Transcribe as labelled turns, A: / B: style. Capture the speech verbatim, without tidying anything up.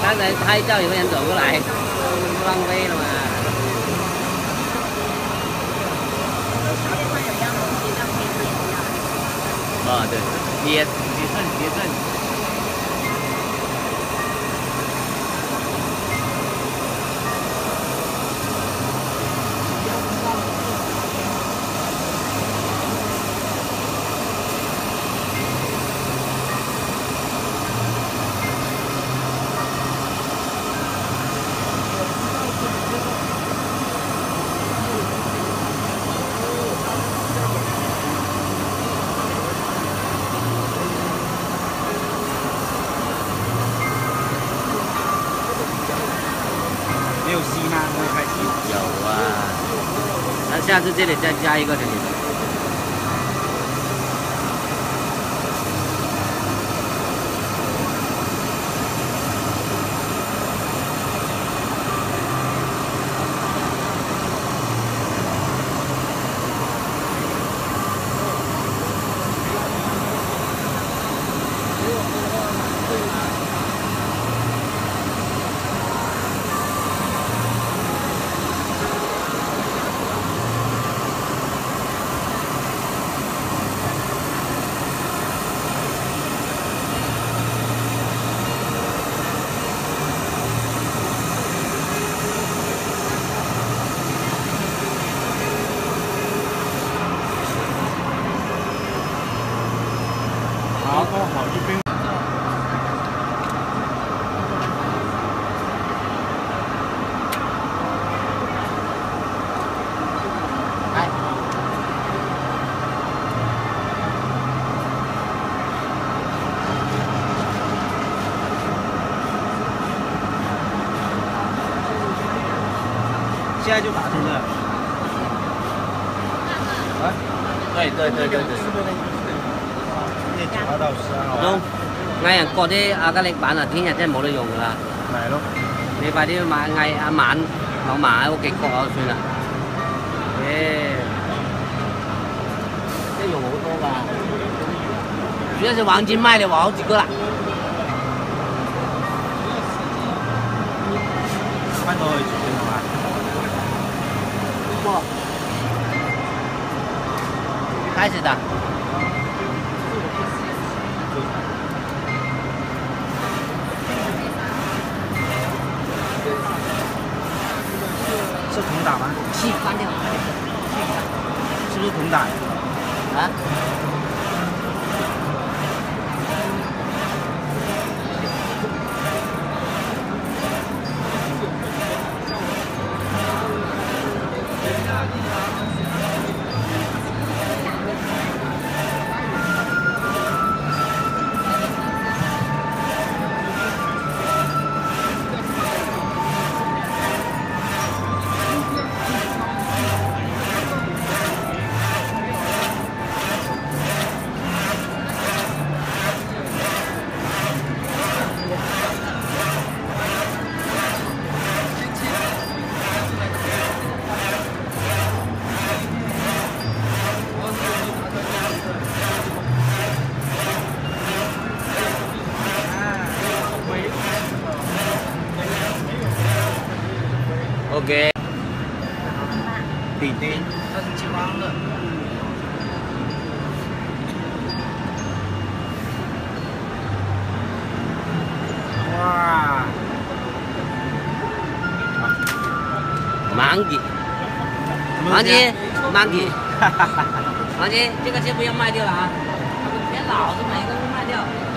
A: 刚才拍照有个人走过来，浪费了嘛。啊，对，叠叠正叠正。
B: 没有吸吗？没有开吸。
A: 有啊，那下次这里再加一个给你。
B: 好，刚好一边。
A: 来，
B: 现在就打通了。啊？
A: 對對對對對。
B: 九號到十二號。
A: 中，嗌人割啲亞加力板啊，聽日真係冇得用㗎啦。
B: 咪咯。
A: 你快啲買嗌阿晚老嫲喺屋企割就算啦。誒，即係用好多㗎。主要是黃金賣了我好幾個啦。
B: 翻到去住先係嘛？
A: 不，開始的。
B: 是同打吗？
A: 是关掉，关掉。
B: 是不是同打呀？
A: 啊？OK。
B: 底钉，
A: 它是激光的。
B: 哇！
A: 盲吉，盲吉，盲吉，盲吉，这个先不要卖掉了啊，他们别老是每个都卖掉。